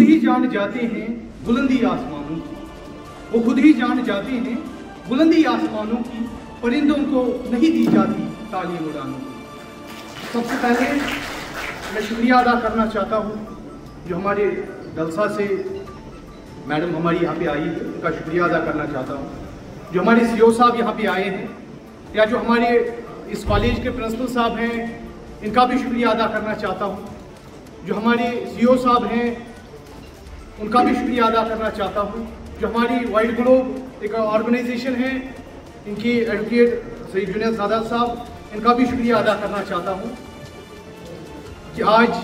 ही जान जाते हैं बुलंदी आसमानों की, वो खुद ही जान जाते हैं बुलंदी आसमानों की, परिंदों को नहीं दी जाती तालीम उड़ानों की। सबसे पहले मैं शुक्रिया अदा करना चाहता हूँ जो हमारे दलसा से मैडम हमारी यहाँ पे आई है, उनका शुक्रिया अदा करना चाहता हूँ। जो हमारे सीओ साहब यहाँ पे आए हैं, या जो हमारे इस कॉलेज के प्रिंसिपल साहब हैं, इनका भी शुक्रिया अदा करना चाहता हूँ। जो हमारे सीओ साहब हैं, उनका भी शुक्रिया अदा करना चाहता हूँ। जो हमारी वाइड ग्लोब एक ऑर्गेनाइजेशन है, इनकी एडवोकेट सईद जुनैद सादात साहब, इनका भी शुक्रिया अदा करना चाहता हूँ कि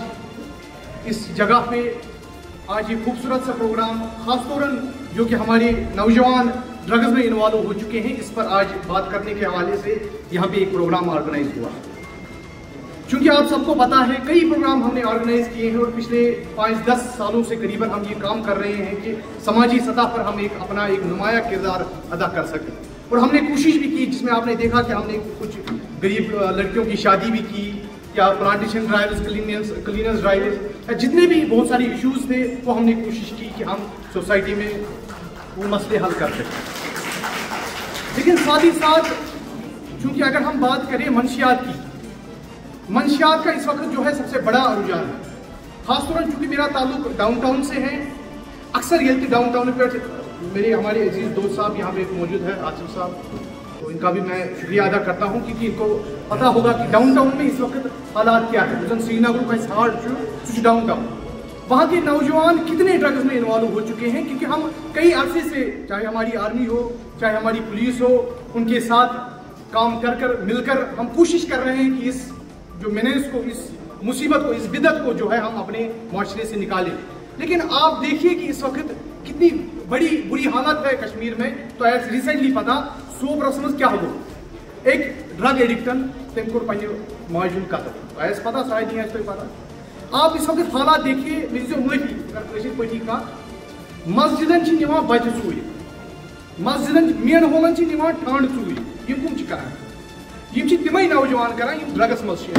आज इस जगह पे आज ये खूबसूरत सा प्रोग्राम, खासतौर जो कि हमारे नौजवान ड्रग्स में इन्वॉल्व हो चुके हैं, इस पर आज बात करने के हवाले से यहाँ पे एक प्रोग्राम ऑर्गेनाइज हुआ। क्योंकि आप सबको पता है कई प्रोग्राम हमने ऑर्गेनाइज किए हैं और पिछले 5-10 सालों से करीबन हम ये काम कर रहे हैं कि समाजी सतह पर हम अपना एक नुमाया किरदार अदा कर सकें। और हमने कोशिश भी की, जिसमें आपने देखा कि हमने कुछ गरीब लड़कियों की शादी भी की, या प्लांटेशन ड्राइव्स, क्लीनर्स ड्राइव्स, जितने भी बहुत सारे इश्यूज थे वो हमने कोशिश की कि हम सोसाइटी में वो मसले हल कर सकें। लेकिन साथ ही साथ चूंकि अगर हम बात करें मंशियात की, मंशियात का इस वक्त जो है सबसे बड़ा रुझान है। खासतौर चूंकि मेरा ताल्लुक डाउनटाउन से है, अक्सर ये डाउनटाउन पर मेरे हमारे अजीज दोस्त साहब यहाँ पे मौजूद है, आसिफ साहब, तो इनका भी मैं शुक्रिया अदा करता हूँ क्योंकि इनको पता होगा कि डाउनटाउन में इस वक्त हालात क्या है। श्रीनगर का हार्ड डाउनटाउन, वहाँ के नौजवान कितने ड्रग्स में इन्वॉल्व हो चुके हैं। क्योंकि हम कई अरसे से, चाहे हमारी आर्मी हो, चाहे हमारी पुलिस हो, उनके साथ काम कर मिलकर हम कोशिश कर रहे हैं कि इस जो मेनेस को, इस मुसीबत को, इस बिदत को जो है हम अपने माशरे से निकालें। लेकिन आप देखिए कि इस वक्त कितनी बड़ी बुरी हालत है कश्मीर में। तो ऐसे रिसेंटली पता 100% क्या हो, एक ड्रग एडिक्टन तम कोर पे माजुन कतल, ऐसे पता शायद नहीं है पता। आप इस वक्त हालात देखिए, माफी पटी का मस्जिदन निवान बच्चे चूर, मस्जिदन मेन होलन निवान टांड चूर, यम कम करान, तम नौजवान करान ड्रग्स मज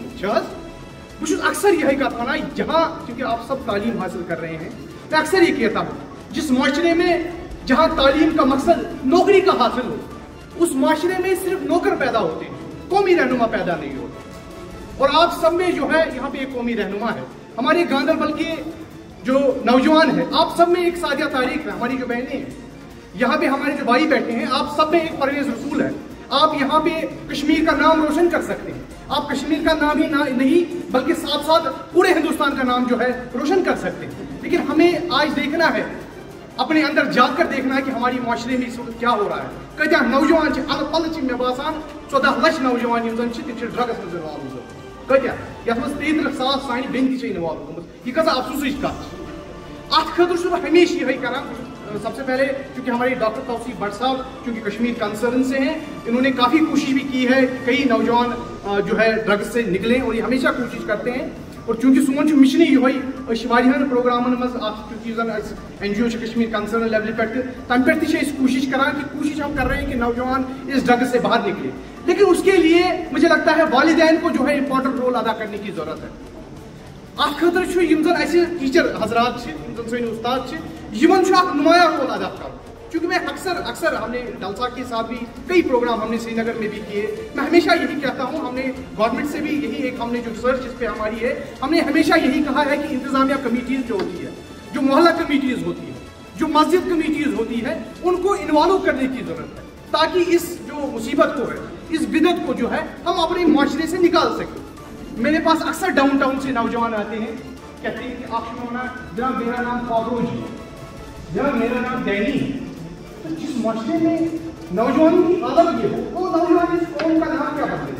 बहुत अक्सर यही कत वन जहाँ, क्योंकि आप सब तालीम हासिल कर रहे हैं, मैं अक्सर ये कहता हूँ जिस माशरे में जहाँ तालीम का मकसद नौकरी का हासिल हो, उस माशरे में सिर्फ नौकर पैदा होते हैं, कौमी रहनुमा पैदा नहीं होते। और आप सब में जो है यहाँ पे एक कौमी रहनुमा है। हमारे गांधरबल के जो नौजवान है, आप सब में एक सादिया तारीख है, हमारी जो बहनें हैं, यहाँ पे हमारे जो भाई बैठे हैं, आप सब में एक परवेज रसूल है। आप यहाँ पे कश्मीर का नाम रोशन कर सकते हैं। आप कश्मीर का नाम ही नहीं बल्कि साथ साथ पूरे हिंदुस्तान का नाम जो है रोशन कर सकते हैं। लेकिन हमें आज देखना है, अपने अंदर जाकर देखना है कि हमारी माशरे में इस वक्त क्या हो रहा है। कत्या नौजवान अल मे बासान 14 लाख नौजवान ड्रग्स मज इन्वॉल्व, कत्या ये 33,000 सानी बेन इन्वॉल्व, यह कसा अफसोस कत। अत खतर हमेशा यही करान। सबसे पहले क्योंकि हमारे डॉक्टर तौसीफ भट्ट साहब चूँकि कश्मीर कंसर्न से हैं, इन्होंने काफ़ी कोशिश भी की है, कई नौजवान जो है ड्रग्स से निकलें और ये हमेशा कोशिश करते हैं। और चूँकि सोन मिशन यही वारियान प्रोग्रामन मज NGO कश्मीर कंसर्न लेवल पे तम पे कोशिश करान कि कोशिश हम कर रहे हैं कि नौजवान इस ड्रग्स से बाहर निकले। लेकिन उसके लिए मुझे लगता है वालिदैन को जो है इंपॉर्टेंट रोल अदा करने की जरूरत है। अत खतर टीचर हजरात सन उस्ताद नुमाया रोल अदा कर। क्योंकि मैं अक्सर हमने डलसा के साथ भी कई प्रोग्राम हमने श्रीनगर में भी किए, मैं हमेशा यही कहता हूँ, हमने गवर्नमेंट से भी यही एक हमने जो रिसर्च इस पे हमारी है, हमने हमेशा यही कहा है कि इंतजामिया कमेटीज जो होती है, जो मोहल्ला कमेटीज होती है, जो मस्जिद कमेटीज होती है, उनको इन्वॉल्व करने की जरूरत है ताकि इस जो मुसीबत को है, इस बिदत को जो है हम अपने माशरे से निकाल सकें। मेरे पास अक्सर डाउनटाउन से नौजवान आते हैं, कहते हैं कि आप जनाब मेरा नाम फारोज है, जनाब मेरा नाम डैनी है। तो जिस माशरे में नौजवान की हालत ये हो, वो नौजवान इस कौम का नाम क्या बदले,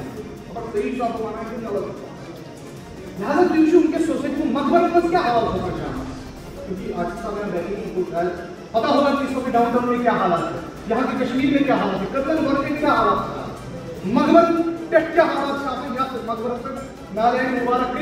लिहाजा तो उनके सोसाइटी में मकबरत क्या हाल होना चाहिए। क्योंकि आज पता होगा कि इस वक्त डाउनटाउन में क्या हालात है, यहाँ के कश्मीर में क्या हालत है, कत्ल में क्या हालत है, मकबर क्या हालात है। आपने मकबरत नारायण मुबारक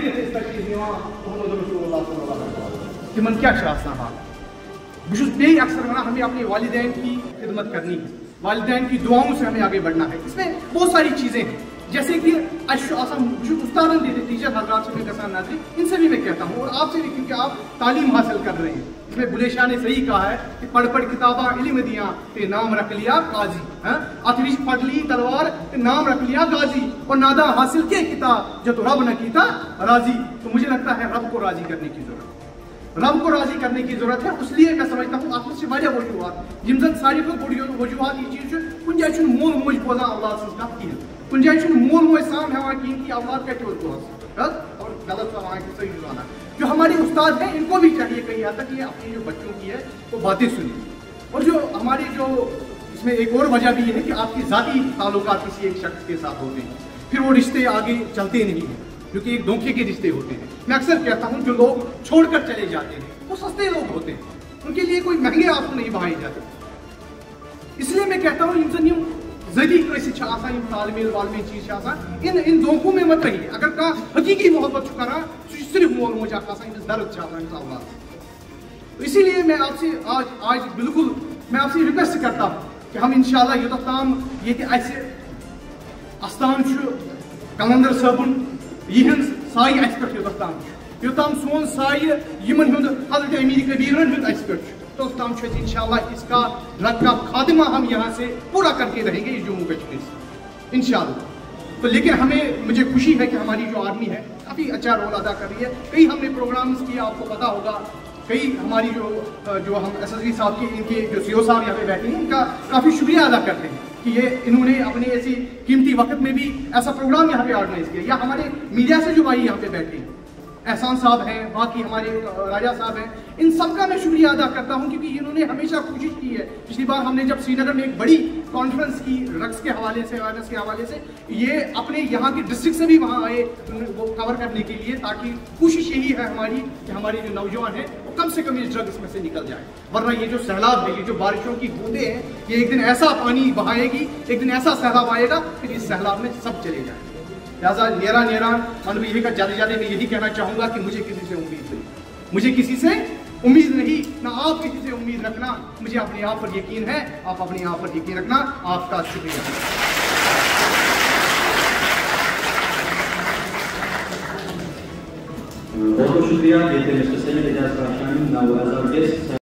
तिमन क्या हाल। बे अक्सर वना हमें अपने वालिदैन की खिदमत करनी है, वालिदैन की दुआओं से हमें आगे बढ़ना है। इसमें बहुत सारी चीज़ें हैं, جیسے کہ استاد ٹیچر حضرات سے میں کسان ناظرین ان سے بھی میں کہتا ہوں اور آپ سے بھی، کیونکہ آپ تعلیم حاصل کر رہے ہیں. اس میں بلے شاہ نے صحیح کہا ہے کہ پڑھ پڑھ کتاباں علم دیاں تے نام رکھ لیا قاضی. اتریش پڑھ لی تلوار تے نام رکھ لیا غازی، اور نادا حاصل کے کتاب جو تو رب نہ کیتا راضی. تو مجھے لگتا ہے رب کو راضی کرنے کی ضرورت ہے، رب کو راضی کرنے کی ضرورت ہے. اس لیے میں سمجھتا ہوں آپ سے واریاہ وجوہات یم زن ساری کو بڑی وجوہات یہ چیز کن جائے چھن مول موج بوزان اولاد سن کت کہین، کن جائے چھن مول موج سام ہیوان کہین کہ اولاد کتھ بوز اور غلط وہاں کی صحیح زبانہ. جو ہمارے استاد ہیں ان کو بھی چاہیے کئی حد تک یہ اپنی جو بچوں کی ہے وہ باتیں سنیں. اور جو ہماری جو اس میں ایک اور وجہ بھی یہ ہے کہ آپ کی ذاتی تعلقات کسی ایک شخص کے ساتھ ہوتے ہیں، پھر وہ رشتے آگے چلتے نہیں ہیں کیونکہ ایک دھوکے کے رشتے ہوتے ہیں. میں اکثر کہتا ہوں جو لوگ چھوڑ کر چلے جاتے ہیں وہ سستے لوگ ہوتے ہیں، ان کے لیے کوئی مہنگے آنسو نہیں بہائے جاتے. اس لیے میں کہتا ہوں ان ذریعہ کیسے طالب علم والمین چیز ان دھوکوں میں مت رہیے. اگر کا حقیقی محبت کران صرف مول موج درد اولاد. اسی لیے میں آپ سے آج بالکل میں آپ سے ریکویسٹ کرتا ہوں کہ ہم انشاءاللہ یوتھ تام یہ ایسے استان کلندر صٲبُن یہن سائے اس پہ یوتھ تام یوتام سون سائے یمن ہند حضرت امیر کبیرن ہند اس پہ توس تام انشاءاللہ اس کا رب کا خاتمہ ہم یہاں سے پورا کر کے رہیں گے جموں کشمیر سے انشاءاللہ. تو لیکن مجھے خوشی ہے کہ ہماری جو آرمی ہے کافی اچھا رول ادا کر رہی ہے. کئی ہم نے پروگرامز کیا، آپ کو پتا ہوگا. کئی ہماری جو ہم ایس ایس بی صاحب کی ان کے جو سی او صاحب یہاں پہ بیٹھے ہیں ان کا کافی شکریہ ادا کرتے ہیں کہ انہوں نے اپنے ایسی قیمتی وقت میں بھی ایسا پروگرام یہاں پہ آرگنائز کیا. یا ہمارے میڈیا سے جو بھائی یہاں پہ بیٹھے ہیں، احسان صاحب ہیں، باقی ہمارے راجہ صاحب ہیں، ان سب کا میں شکریہ ادا کرتا ہوں کیونکہ انہوں نے ہمیشہ کوشش کی ہے. پچھلی بار ہم نے جب سری نگر میں ایک بڑی کانفرنس کی رقص کے حوالے سے اویئرنیس کے حوالے سے، یہ اپنے یہاں کی ڈسٹرکٹ سے بھی وہاں آئے وہ کور کرنے کے لیے، تاکہ کوشش یہی ہے ہماری کہ ہمارے جو نوجوان ہیں وہ کم سے کم اس ڈرگس میں سے نکل جائیں. ورنہ یہ جو سیلاب ہے، یہ جو بارشوں کی بوندیں ہیں، یہ ایک دن ایسا پانی بہائے گی، ایک دن ایسا سیلاب آئے گا کہ اس سیلاب میں سب چلے جائیں. لہٰذا نیرا من یہ جاتے میں یہی کہنا چاہوں گا کہ مجھے کسی سے امید نہیں، مجھے کسی سے امید نہیں، نہ آپ کسی سے امید رکھنا. مجھے اپنے آپ پر یقین ہے، آپ اپنے آپ پر یقین رکھنا. آپ کا شکریہ. بہت بہت شکریہ.